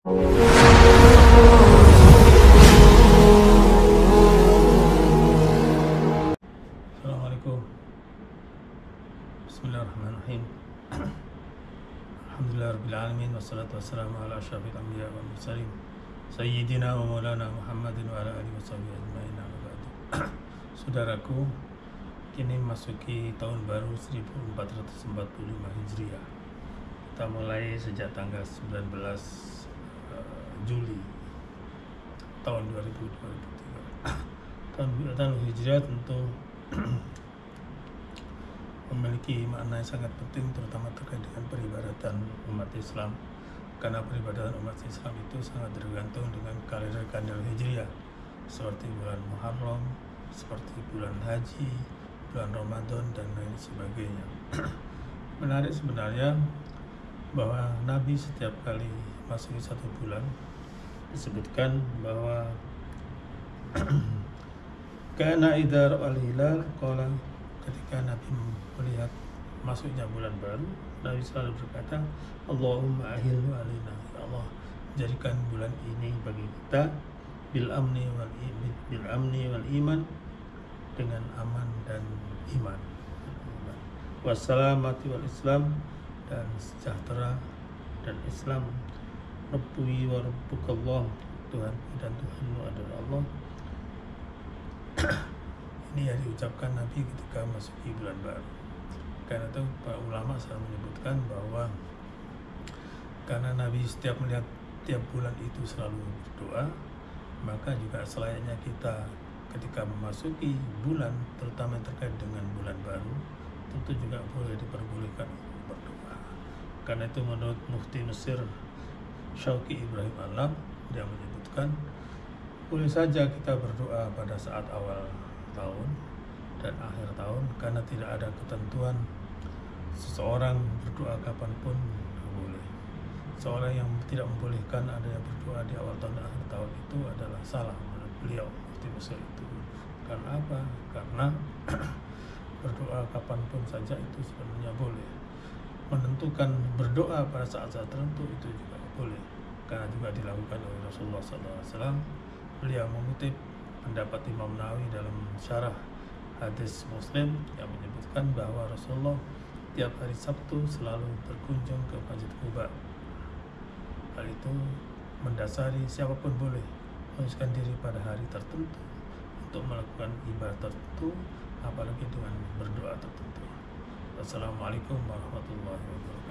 Assalamualaikum. Bismillahirrahmanirrahim. Alhamdulillahirrabbilalamin. Wassalatu wassalamu ala asyrafil anbiya wal mursalin Sayyidina wa maulana Muhammadin wa ala alihi wa sahbihi ajma'in. Saudaraku, kini masuki tahun baru 1445 Hijriah. Kita mulai sejak tanggal 19 Juli tahun 2023. Tahun Hijriah tentu memiliki makna yang sangat penting, terutama terkait dengan peribadatan umat Islam, karena peribadatan umat Islam itu sangat tergantung dengan kalender Hijriah, seperti bulan Muharram, seperti bulan Haji, bulan Ramadan, dan lain sebagainya. Menarik sebenarnya bahwa Nabi setiap kali masuki satu bulan disebutkan bahwa karena idar al-hilal qala, ketika Nabi melihat masuknya bulan baru, Nabi selalu berkata, Allahumma ahilhu alaina, ya Allah, jadikan bulan ini bagi kita bil amni wal iman, dengan aman dan iman, wassalamati wal islam, dan sejahtera dan Islam. Rabbi wa rabbukallah, Tuhan dan Tuhanmu adalah Allah. Ini yang diucapkan Nabi ketika masuki bulan baru. Karena itu para ulama selalu menyebutkan bahwa karena Nabi setiap melihat tiap bulan itu selalu berdoa, maka juga selayaknya kita ketika memasuki bulan, terutama terkait dengan bulan baru, tentu juga boleh diperbolehkan berdoa. Karena itu menurut Mufti Mesir Syauqi Ibrahim Alam, dia menyebutkan boleh saja kita berdoa pada saat awal tahun dan akhir tahun, karena tidak ada ketentuan seseorang berdoa kapanpun boleh. Seorang yang tidak membolehkan adanya berdoa di awal tahun dan akhir tahun itu adalah salah menurut beliau, Mufti Mesir itu. Karena apa? Karena berdoa kapanpun saja itu sebenarnya boleh. Menentukan berdoa pada saat-saat tertentu itu juga boleh, karena juga dilakukan oleh Rasulullah SAW. Beliau mengutip pendapat Imam Nawawi dalam syarah hadis Muslim yang menyebutkan bahwa Rasulullah tiap hari Sabtu selalu berkunjung ke Masjid Quba. Hal itu mendasari siapapun boleh menghabiskan diri pada hari tertentu untuk melakukan ibadah tertentu, apalagi dengan berdoa tertentu. Wassalamualaikum warahmatullahi wabarakatuh.